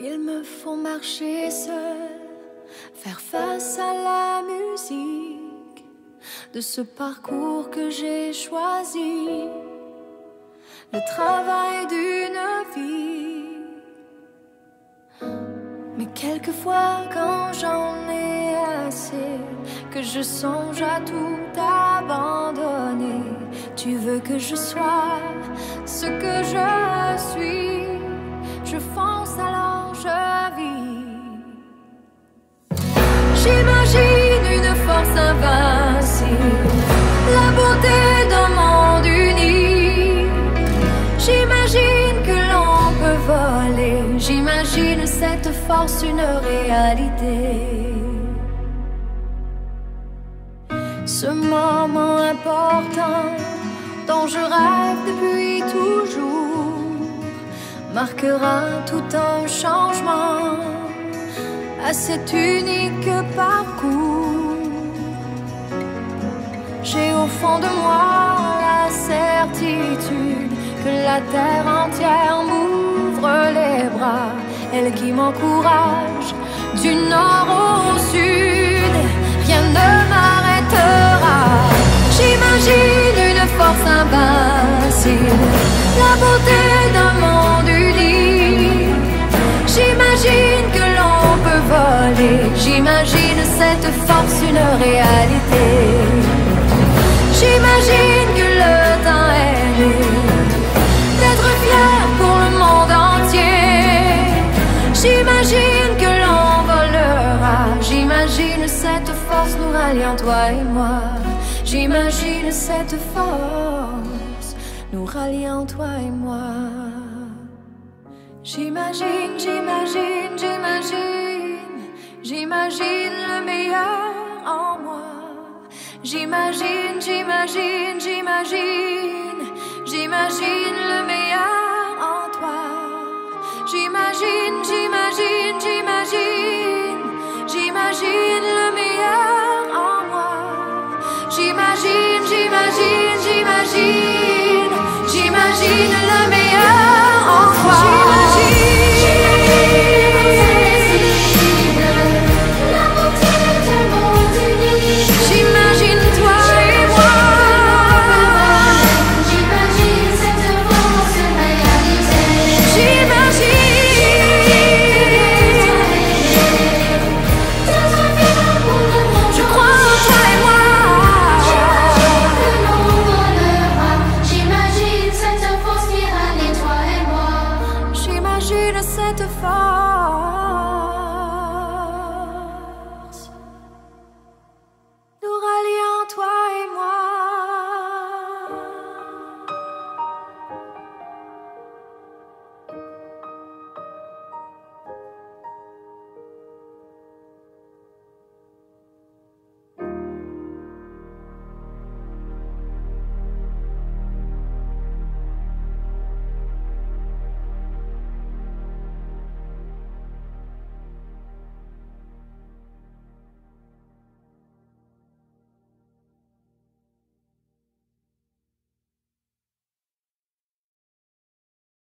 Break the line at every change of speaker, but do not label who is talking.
Il me faut marcher seul, faire face à la musique de ce parcours que j'ai choisi, le travail d'une vie. Mais quelquefois quand j'en ai assez, que je songe à tout abandonner, tu veux que je sois ce que je suis, je fonce alors je vis. J'imagine une force invincible, la beauté d'un monde uni. J'imagine que l'on peut voler, j'imagine cette force une réalité. Ce moment important dont je rêve depuis toujours marquera tout un changement à cet unique parcours. J'ai au fond de moi la certitude que la terre entière m'ouvre les bras, elle qui m'encourage du nord au sud, rien ne m'arrêtera. J'imagine une force invincible, la beauté d'un monde uni. J'imagine que l'on peut voler, j'imagine cette force une réalité. J'imagine que le temps est né d'être fier pour le monde entier. J'imagine que l'on volera, j'imagine cette force nous ralliant toi et moi. J'imagine cette force nous ralliant toi et moi. J'imagine, j'imagine, j'imagine, j'imagine le meilleur en moi. J'imagine, j'imagine, j'imagine, j'imagine le meilleur en toi. J'imagine, j'imagine, j'imagine, j'imagine le meilleur en moi. J'imagine, j'imagine, j'imagine, j'imagine le meilleur en toi. Cette force